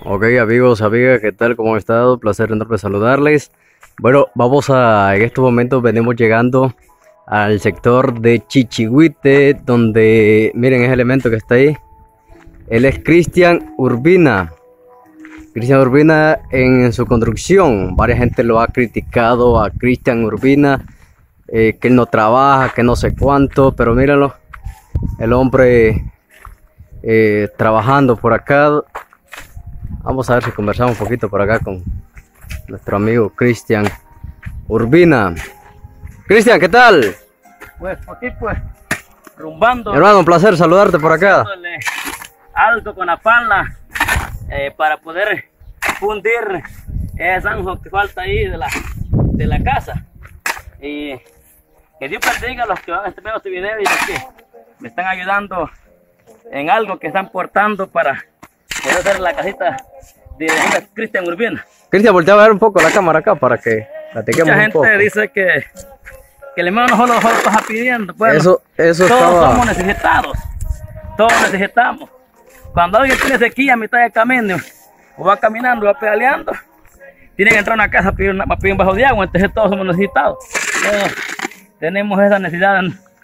Ok, amigos, amigas, ¿qué tal? ¿Cómo han estado? Placer enorme saludarles. Bueno, en estos momentos venimos llegando al sector de Chichihuite, donde, miren, ese elemento que está ahí. Él es Cristian Urbina. Cristian Urbina en su construcción. Varias gente lo ha criticado a Cristian Urbina, que él no trabaja, que no sé cuánto, pero mírenlo, el hombre trabajando por acá. Vamos a ver si conversamos un poquito por acá con nuestro amigo Cristian Urbina. Cristian, ¿qué tal? Pues aquí pues, rumbando. Hermano, un placer saludarte por acá. Algo con la pala para poder fundir ese zanjo que falta ahí de la casa. Y que Dios bendiga a los que van a ver este video y los que me están ayudando en algo que están portando para poder hacer la casita de Cristian Urbina. Cristian, voltea a ver un poco la cámara acá para que platiquemos un poco. Mucha gente dice que el hermano no solo está pidiendo. Bueno, eso todos somos necesitados. Todos necesitamos. Cuando alguien tiene sequía a mitad de camino, o va caminando, o va pedaleando, tiene que entrar a una casa a pedir un vaso de agua. Entonces todos somos necesitados. Tenemos esa necesidad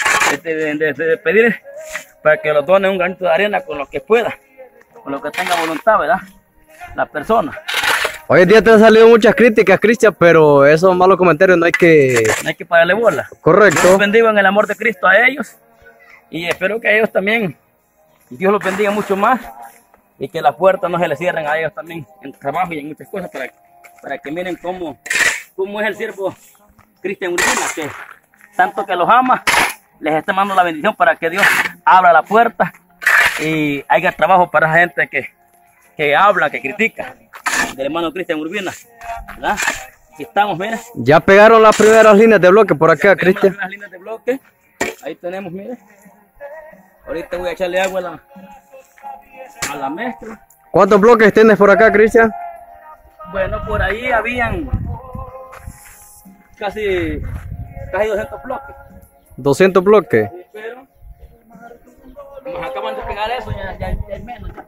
de pedir para que nos donen un granito de arena con lo que pueda, con lo que tenga voluntad, ¿verdad? La persona. Hoy en día te han salido muchas críticas, Cristian, pero esos malos comentarios no hay que pararle bola. Correcto. Dios bendiga en el amor de Cristo a ellos y espero que a ellos también Dios los bendiga mucho más y que las puertas no se les cierren a ellos también en trabajo y en muchas cosas para que miren cómo es el siervo Cristian Urbina, que tanto que los ama, les está mandando la bendición para que Dios abra la puerta y haya trabajo para la gente que habla, que critica, del hermano Cristian Urbina, ¿verdad? Aquí estamos, mira. Ya pegaron las primeras líneas de bloque por acá, Cristian. Las líneas de bloque, ahí tenemos, mire. Ahorita voy a echarle agua a la mezcla. ¿Cuántos bloques tienes por acá, Cristian? Bueno, por ahí habían casi 200 bloques. 200 bloques. Sí, pero nos acaban de pegar eso, ya hay menos. Ya.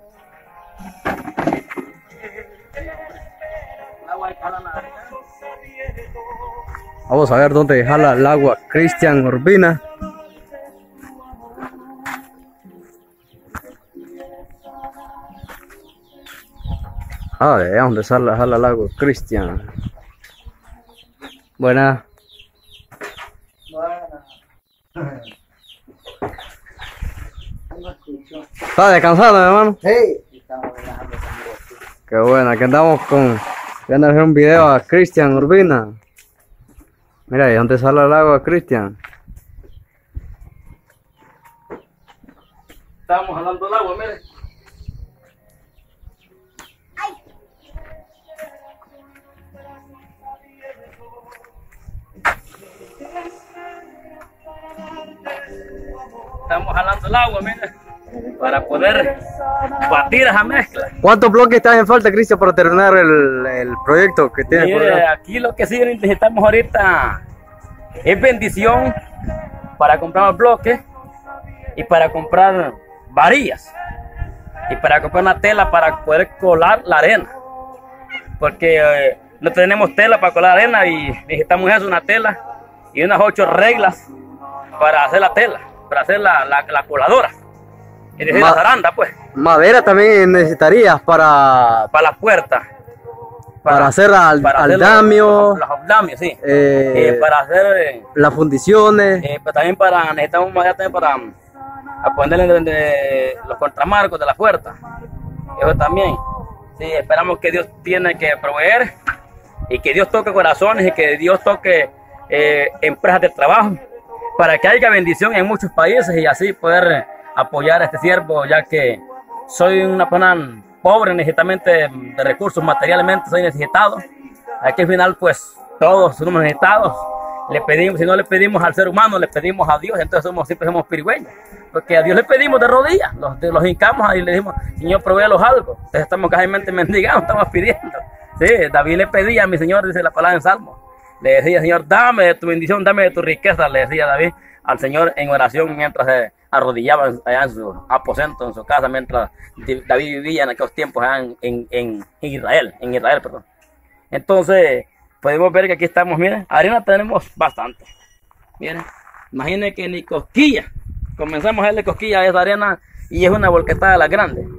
El agua jala la... Vamos a ver dónde jala el agua Cristian Urbina. De dónde jala el agua Cristian. Buena. ¿Estás descansando, hermano? Sí, estamos relajando. Qué bueno, aquí andamos viendo hacer un video a Cristian Urbina. Mira, ¿y dónde sale el agua, Cristian? Estamos jalando el agua, mire. Estamos jalando el agua, mire, para poder batir esa mezcla. ¿Cuántos bloques están en falta, Cristian, para terminar el proyecto que tienes por Mire, acá? aquí lo que sí necesitamos ahorita es bendición para comprar los bloques y para comprar varillas y para comprar una tela para poder colar la arena, porque no tenemos tela para colar la arena y necesitamos eso, una tela y unas 8 reglas para hacer la tela, para hacer la coladora, es decir, la zaranda, pues. Madera también necesitarías para las puertas. Para hacer aldamio. Los aldamios, sí. Para hacer las fundiciones. Pero también necesitamos madera también para ponerle los contramarcos de la puerta. Eso también. Sí, esperamos que Dios tiene que proveer y que Dios toque corazones y que Dios toque empresas de trabajo para que haya bendición en muchos países y así poder apoyar a este siervo, ya que soy una persona pobre, necesitamente de recursos, materialmente soy necesitado. Aquí al final pues todos somos necesitados. Le pedimos, si no le pedimos al ser humano, le pedimos a Dios, entonces siempre somos pirigüeños, porque a Dios le pedimos de rodillas, los hincamos y le decimos, Señor, provéelos algo. Entonces estamos casi mendigando, estamos pidiendo. Sí, David le pedía a mi Señor, dice la palabra en Salmo, le decía, Señor, dame de tu bendición, dame de tu riqueza, le decía David al Señor en oración mientras arrodillaban allá en su aposento, en su casa, mientras David vivía en aquellos tiempos allá en Israel, perdón. Entonces, podemos ver que aquí estamos, miren, arena tenemos bastante. Miren, imaginen que ni cosquilla, comenzamos a darle cosquilla a esa arena y es una volquetada de las grandes.